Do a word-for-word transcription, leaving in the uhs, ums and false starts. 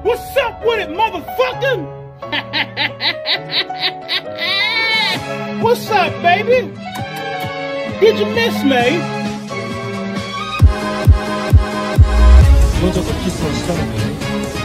What's up with it, motherfucker? What's up, baby? Did you miss me? 먼저 키스를 시작해.